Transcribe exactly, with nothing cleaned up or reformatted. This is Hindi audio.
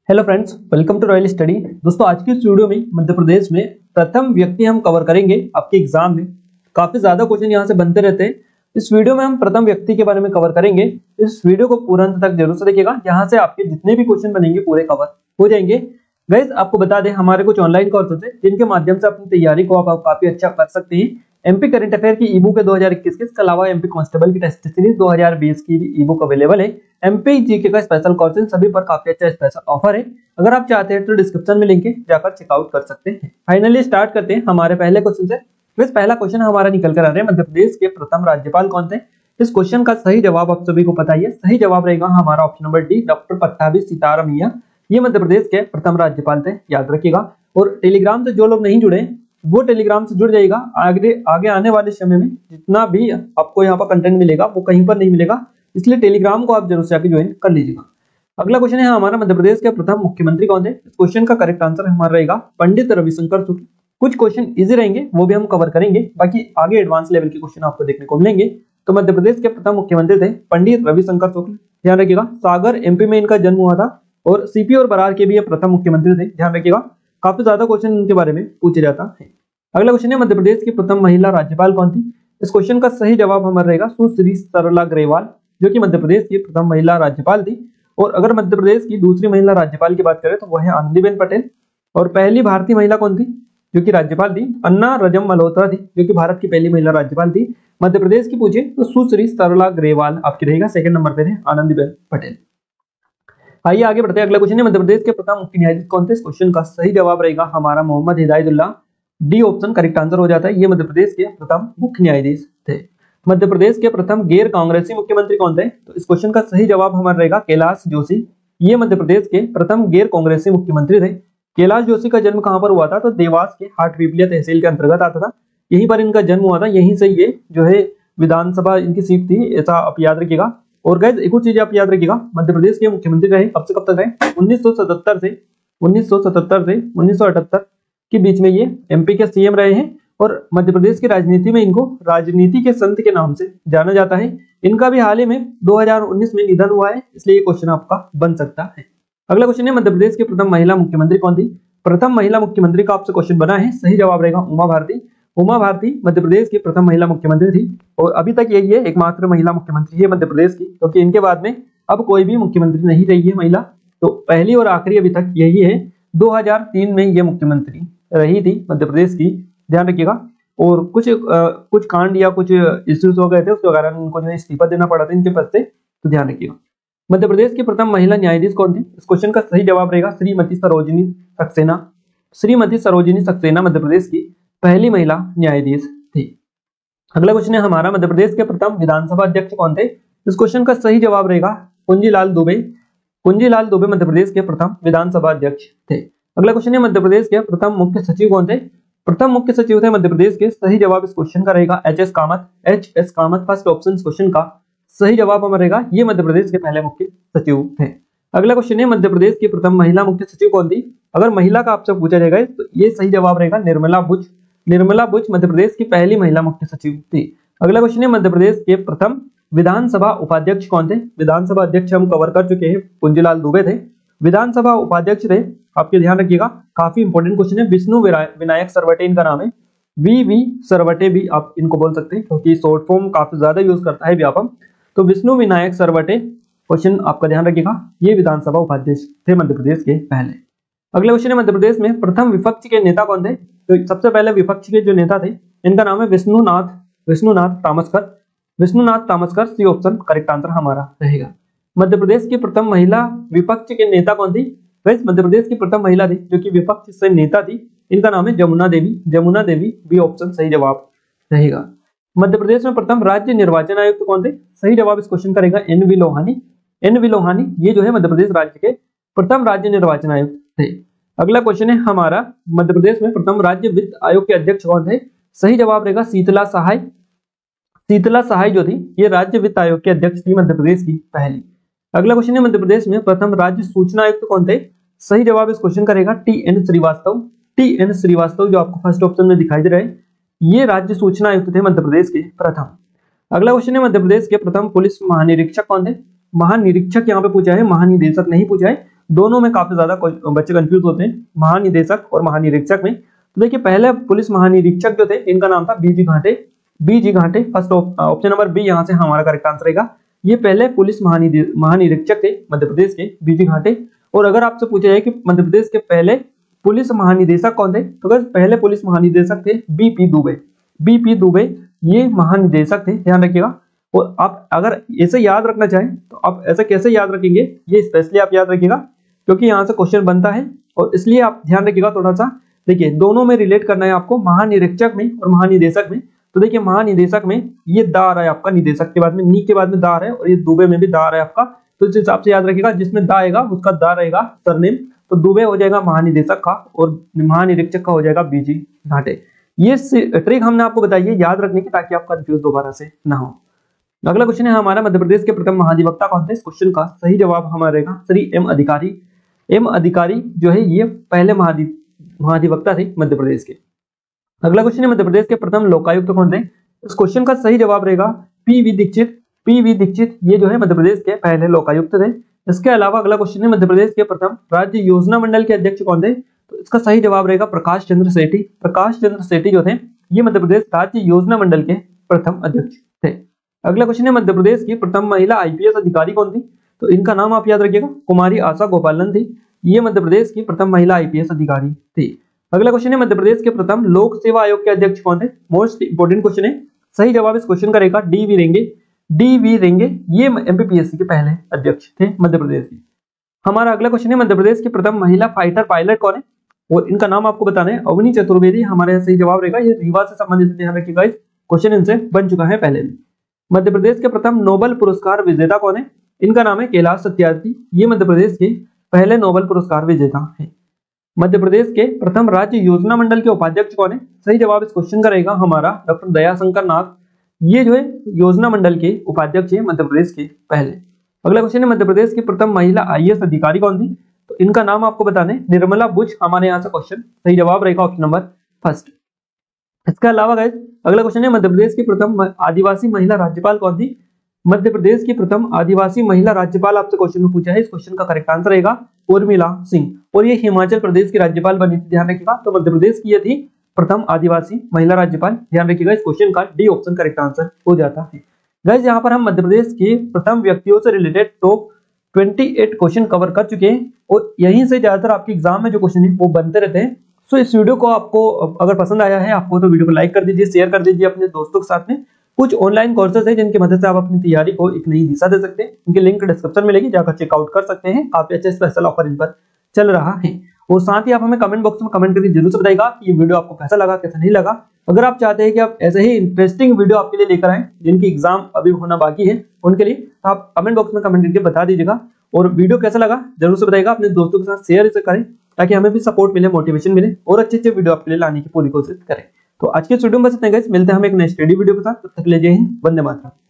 Hello friends, welcome to royal study. दोस्तों, आज की इस वीडियो में मध्य प्रदेश में प्रथम व्यक्ति हम कवर करेंगे। आपके एग्जाम में काफी ज्यादा क्वेश्चन यहाँ से बनते रहते हैं। इस वीडियो में हम प्रथम व्यक्ति के बारे में कवर करेंगे। इस वीडियो को पूरा अंत तक जरूर से देखिएगा, यहाँ से आपके जितने भी क्वेश्चन बनेंगे पूरे कवर हो जाएंगे। गाइस, आपको बता दें, हमारे कुछ ऑनलाइन कोर्स होते हैं जिनके माध्यम से अपनी तैयारी को आप काफी अच्छा कर सकते हैं। एमपी करंट अफेयर की ई बुक है दो हज़ार इक्कीस के, इसके अलावा एमपी कांस्टेबल की टेस्ट सीरीज दो हज़ार बीस की भी ई बुक अवेलेबल है। एमपी जीके का स्पेशल कोर्स, इन सभी पर काफी अच्छा स्पेशल ऑफर है। अगर आप चाहते हैं तो डिस्क्रिप्शन में लिंक है, जाकर चेकआउट कर सकते हैं। फाइनली स्टार्ट करते हैं हमारे पहले क्वेश्चन से। बस पहला क्वेश्चन हमारा निकल कर आ रहा है, मध्य प्रदेश के प्रथम राज्यपाल कौन थे? इस क्वेश्चन का सही जवाब आप सभी को पता ही है। सही जवाब रहेगा हमारा option number D, doctor Pattabhi Sitaramayya. ये मध्य प्रदेश के प्रथम राज्यपाल थे, याद रखिएगा। और टेलीग्राम से जो लोग नहीं जुड़े वो टेलीग्राम से जुड़ जाइएगा। आगे आगे आने वाले समय में जितना भी आपको यहाँ पर कंटेंट मिलेगा वो कहीं पर नहीं मिलेगा, इसलिए टेलीग्राम को आप जरूर से आके ज्वाइन कर लीजिएगा। अगला क्वेश्चन है हमारा, मध्य प्रदेश के प्रथम मुख्यमंत्री कौन थे? इस क्वेश्चन का करेक्ट आंसर हमारा रहेगा पंडित रविशंकर शुक्ल। कुछ क्वेश्चन इजी रहेंगे, वो भी हम कवर करेंगे, बाकी आगे एडवांस लेवल के क्वेश्चन आपको देखने को मिलेंगे। तो मध्य प्रदेश के प्रथम मुख्यमंत्री थे पंडित रविशंकर शुक्ल, ध्यान रखिएगा। सागर एमपी में इनका जन्म हुआ था और सीपी और बरार के भी ये प्रथम मुख्यमंत्री थे, ध्यान रखिएगा। काफी ज्यादा क्वेश्चन इनके बारे में पूछा जाता है। अगला क्वेश्चन है, मध्य प्रदेश की प्रथम महिला राज्यपाल कौन थी? इस क्वेश्चन का सही जवाब हमारा रहेगा सुश्री सरला ग्रेवाल, जो कि मध्य प्रदेश की प्रथम महिला राज्यपाल थी। और अगर मध्य प्रदेश की दूसरी महिला राज्यपाल की बात करें तो वह है आनंदीबेन पटेल। और पहली भारतीय महिला कौन थी जो कि राज्यपाल थी? अन्ना रजम मल्होत्रा थी, जो कि भारत की पहली महिला राज्यपाल थी। मध्य प्रदेश की पूछे तो सुश्री सरला ग्रेवाल आपकी रहेगा। सेकंड नंबर पे थे आनंदीबेन पटेल। आइए आगे बढ़ते हैं। अगला क्वेश्चन है, मध्य प्रदेश के प्रथम मुख्य न्यायाधीश कौन थे? इस क्वेश्चन का सही जवाब रहेगा हमारा Mohammad Hidayatullah. D option correct answer हो जाता है। ये मध्य प्रदेश के प्रथम मुख्य न्यायाधीश थे। मध्य प्रदेश के प्रथम गैर कांग्रेसी मुख्यमंत्री कौन थे? तो इस क्वेश्चन का सही जवाब हमारा रहेगा कैलाश जोशी। ये मध्य प्रदेश के प्रथम गैर कांग्रेसी मुख्यमंत्री थे। कैलाश जोशी का जन्म कहां पर हुआ था? तो देवास के हाटपिपलिया तहसील के अंतर्गत आता था, यहीं पर इनका जन्म हुआ था। यहीं से ये जो है विधानसभा इनकी सीट थी, ऐसा आप याद रखिएगा। और गाइस, एक और चीज आप याद रखिएगा, मध्य प्रदेश के मुख्यमंत्री रहे कब से कब तक रहे? उन्नीस सौ सतहत्तर से उन्नीस सौ सतहत्तर से उन्नीस सौ अठहत्तर के बीच में ये एमपी के सीएम रहे हैं। और मध्य प्रदेश की राजनीति में इनको राजनीति के संत के नाम से जाना जाता है। इनका भी हाल ही में दो हज़ार उन्नीस में निधन हुआ है, इसलिए ये क्वेश्चन आपका बन सकता है। अगला क्वेश्चन है, मध्य प्रदेश के प्रथम महिला मुख्यमंत्री कौन थी? प्रथम महिला मुख्यमंत्री का आपसे क्वेश्चन बना है, सही जवाब रहेगा उमा भारती। उमा भारती मध्य प्रदेश की प्रथम महिला मुख्यमंत्री थी और अभी तक यही है, एकमात्र महिला मुख्यमंत्री है मध्य प्रदेश की, क्योंकि इनके बाद में अब कोई भी मुख्यमंत्री नहीं रही है महिला। तो पहली और आखिरी अभी तक यही है। दो हज़ार तीन में ये मुख्यमंत्री रही थी मध्य प्रदेश की, ध्यान रखिएगा। और कुछ आ, कुछ कांड या कुछ इश्यूज हो गए थे, उसके कारण उनको जो इस्तीफा देना पड़ा था इनके पद से, तो ध्यान रखिएगा। मध्य प्रदेश की प्रथम महिला न्यायाधीश कौन थी? इस क्वेश्चन का सही जवाब रहेगा श्रीमती सरोजिनी सक्सेना। श्रीमती सरोजिनी सक्सेना मध्य प्रदेश की पहली महिला न्यायाधीश थी। अगला क्वेश्चन है हमारा, मध्य प्रदेश के प्रथम विधानसभा अध्यक्ष कौन थे? इस क्वेश्चन का सही जवाब रहेगा कुंजीलाल दुबे। कुंजीलाल दुबे मध्य प्रदेश के प्रथम विधानसभा अध्यक्ष थे। अगला क्वेश्चन है, मध्य प्रदेश के प्रथम मुख्य सचिव कौन थे? प्रथम मुख्य सचिव थे मध्य प्रदेश के, सही जवाब इस क्वेश्चन का रहेगा H S Kamath. H S Kamath first option इस क्वेश्चन का सही जवाब हमारा रहेगा। ये मध्य प्रदेश के पहले मुख्य सचिव थे। अगला क्वेश्चन है, मध्य प्रदेश की प्रथम महिला मुख्य सचिव कौन थी? अगर महिला का आपसे पूछा जाएगा तो ये सही जवाब रहेगा निर्मला बुच। निर्मला बुच मध्य प्रदेश की पहली महिला मुख्य सचिव थी। अगला क्वेश्चन है, मध्य प्रदेश के प्रथम विधानसभा उपाध्यक्ष कौन थे? विधानसभा अध्यक्ष हम कवर कर चुके हैं, कुंजीलाल दुबे थे। विधानसभा उपाध्यक्ष थे, आपके ध्यान रखिएगा, काफी इंपॉर्टेंट क्वेश्चन है, विष्णु विनायक सरवटे इनका नाम है। वी वी सरवटे भी आप इनको बोल सकते हैं, क्योंकि शॉर्ट फॉर्म काफी ज्यादा यूज करता है व्यापम। तो विष्णु विनायक सरवटे क्वेश्चन आपका ध्यान रखिएगा, ये विधानसभा उपाध्यक्ष थे मध्य प्रदेश के पहले। अगला क्वेश्चन है, मध्य प्रदेश में प्रथम विपक्ष के नेता कौन थे? तो सबसे पहले विपक्ष के जो नेता थे इनका नाम है Vishnunath Vishnunath Tamaskar. Vishnunath Tamaskar C option correct answer हमारा रहेगा। मध्य प्रदेश की प्रथम महिला विपक्ष के नेता कौन थी? वैसे मध्य प्रदेश की प्रथम महिला थी जो कि विपक्ष से नेता थी, इनका नाम है जमुना देवी। जमुना देवी बी ऑप्शन सही जवाब रहेगा। मध्य प्रदेश में प्रथम राज्य निर्वाचन आयुक्त कौन थे? सही जवाब इस क्वेश्चन का रहेगा N V Lohani. N V Lohani ये जो है मध्य प्रदेश राज्य के प्रथम राज्य निर्वाचन आयुक्त थे। अगला क्वेश्चन है हमारा, मध्य प्रदेश में प्रथम राज्य वित्त आयोग के अध्यक्ष कौन थे? सही जवाब रहेगा शीतला सहाय। शीतला सहाय जो थी ये राज्य वित्त आयोग के अध्यक्ष थी मध्य प्रदेश की पहली। अगला क्वेश्चन है, मध्य प्रदेश में प्रथम राज्य सूचना आयुक्त कौन थे? सही जवाब इस क्वेश्चन का रहेगा T N Srivastava. T N Srivastava जो आपको फर्स्ट ऑप्शन में दिखाई दे रहे हैं, ये राज्य सूचना आयुक्त थे मध्य प्रदेश के प्रथम। अगला क्वेश्चन है, मध्य प्रदेश के प्रथम पुलिस महानिरीक्षक कौन थे? महानिरीक्षक यहाँ पे पूछा है, महानिदेशक नहीं पूछा है। दोनों में काफी ज्यादा बच्चे कंफ्यूज होते हैं, महानिदेशक और महानिरीक्षक में। तो देखिए पहले पुलिस महानिरीक्षक जो थे इनका नाम था बीजी घाटे, बीजी घाटे। फर्स्ट ऑप्शन नंबर बी यहाँ से हमारा करेक्ट आंसर रहेगा। ये पहले पुलिस महानिरीक्षक थे मध्य प्रदेश के, बीजी घाटे। और अगर आपसे पूछा जाए कि मध्य प्रदेश के पहले पुलिस महानिदेशक कौन थे, तो अगर पहले पुलिस महानिदेशक थे बीपी दुबे, बीपी दुबे ये महानिदेशक थे, ध्यान रखिएगा। और आप अगर ऐसे याद रखना चाहें तो आप ऐसे कैसे याद रखेंगे, ये स्पेशली आप याद रखिएगा क्योंकि यहाँ से क्वेश्चन बनता है और इसलिए आप ध्यान रखिएगा थोड़ा सा। देखिए दोनों में रिलेट करना है आपको, महानिरीक्षक में और महानिदेशक में। तो देखिए महानिदेशक में ये दा आ रहा है आपका, निदेशक के बाद में नी के बाद में दा आ रहा है, और ये दुबे में भी दा आ रहा है आपका। तो इस हिसाब से याद रखिएगा, जिसमें दा आएगा उसका दा रहेगा सरनेम। तो दुबे हो जाएगा महानिदेशक का और महानिरीक्षक का हो जाएगा बीजी घाटे। ये ट्रिक हमने आपको बताई है याद रखने की, ताकि आप कंफ्यूज दोबारा से ना हो। अगला क्वेश्चन है हमारा, मध्य प्रदेश के प्रथम महाधिवक्ता कौन थे? इस क्वेश्चन का सही जवाब हमारा रहेगा श्री एम अधिकारी। एम अधिकारी जो है ये पहले महाधि महाधिवक्ता थे मध्य प्रदेश के। अगला क्वेश्चन है, मध्य प्रदेश के प्रथम लोकायुक्त कौन थे? इस क्वेश्चन का सही जवाब रहेगा P V Dikshit. P V Dikshit ये जो है मध्य प्रदेश के पहले लोकायुक्त थे। इसके अलावा अगला क्वेश्चन है, मध्य प्रदेश के प्रथम राज्य योजना मंडल के अध्यक्ष कौन थे? तो इसका सही जवाब रहेगा प्रकाश चंद्र सेठी। प्रकाश चंद्र सेठी जो थे ये मध्य प्रदेश राज्य योजना मंडल के प्रथम अध्यक्ष थे। अगला क्वेश्चन है, मध्य प्रदेश की प्रथम महिला आईपीएस अधिकारी कौन थी? तो इनका नाम आप याद रखिएगा, कुमारी आशा गोपालन थी। ये मध्य प्रदेश की प्रथम महिला आईपीएस अधिकारी थी। अगला क्वेश्चन है, मध्य प्रदेश के प्रथम लोक सेवा आयोग के अध्यक्ष कौन थे? मोस्ट इंपोर्टेंट क्वेश्चन है। सही जवाब इस क्वेश्चन का रहेगा D V Renge. D V Renge ये एमपीपीएससी के पहले अध्यक्ष थे मध्य प्रदेश के। हमारा अगला क्वेश्चन है, मध्य प्रदेश की प्रथम महिला फाइटर पायलट कौन है? और इनका नाम आपको बताना है अवनी चतुर्वेदी। हमारे सही जवाब रहेगा, ये रीवा से संबंधित, ध्यान रखिएगा इस क्वेश्चन इनसे बन चुका है पहले भी। मध्य प्रदेश के प्रथम नोबेल पुरस्कार विजेता कौन है? इनका नाम है कैलाश सत्यार्थी। ये मध्य प्रदेश के पहले नोबेल पुरस्कार विजेता है। मध्य प्रदेश के प्रथम राज्य योजना मंडल के उपाध्यक्ष कौन है? सही जवाब इस क्वेश्चन का रहेगा हमारा डॉक्टर दयाशंकर नाथ। ये जो है योजना मंडल के उपाध्यक्ष है मध्य प्रदेश के पहले। अगला क्वेश्चन है, मध्य प्रदेश की प्रथम महिला आईएएस अधिकारी कौन थी? तो इनका नाम आपको बताने निर्मला बुच। हमारे यहाँ से क्वेश्चन सही जवाब रहेगा ऑप्शन नंबर फर्स्ट। इसके अलावा गाइस अगला क्वेश्चन है, मध्य प्रदेश की प्रथम आदिवासी महिला राज्यपाल कौन थी? मध्य प्रदेश की प्रथम आदिवासी महिला राज्यपाल आपसे क्वेश्चन में पूछा है। इस क्वेश्चन का करेक्ट आंसर रहेगा उर्मिला सिंह, और ये हिमाचल प्रदेश की राज्यपाल बनी थी, ध्यान रखिएगा। तो मध्य प्रदेश की ये थी प्रथम आदिवासी महिला राज्यपाल, ध्यान रखिएगा। इस क्वेश्चन का डी ऑप्शन करेक्ट आंसर हो जाता है। गाइस यहाँ पर हम मध्य प्रदेश के प्रथम व्यक्तियों से रिलेटेड टॉप अट्ठाईस क्वेश्चन कवर कर चुके हैं, और यहीं से ज्यादातर आपके एग्जाम में जो क्वेश्चन है वो बनते रहते हैं। सो इस वीडियो को आपको अगर पसंद आया है आपको, तो वीडियो को लाइक कर दीजिए, शेयर कर दीजिए अपने दोस्तों के साथ में। कुछ ऑनलाइन कोर्सेज है जिनकी मदद से आप अपनी तैयारी को एक नई दिशा दे सकते हैं। इनके लिंक डिस्क्रिप्शन में मिलेगी, जाकर चेकआउट कर सकते हैं। काफी अच्छा स्पेशल ऑफर इन पर चल रहा है। और साथ ही आप हमें कमेंट बॉक्स में कमेंट करके जरूर से बताइएगा कि ये वीडियो आपको कैसा लगा, कैसा नहीं लगा। अगर आप चाहते हैं कि आप ऐसे ही इंटरेस्टिंग वीडियो आपके लिए लेकर आए जिनकी एग्जाम अभी होना बाकी है उनके लिए, तो आप कमेंट बॉक्स में कमेंट करके बता दीजिएगा। और वीडियो कैसा लगा जरूर से बताइएगा, अपने दोस्तों के साथ शेयर इसे करें ताकि हमें भी सपोर्ट मिले, मोटिवेशन मिले, और अच्छे अच्छे वीडियो आपके लिए लाने की पूरी कोशिश करें। तो आज के वीडियो में बस इतना ही गाइस, मिलते हैं हम एक नए स्टडी वीडियो के साथ। तब तक के लिए जय हिंद, वंदे मातरम।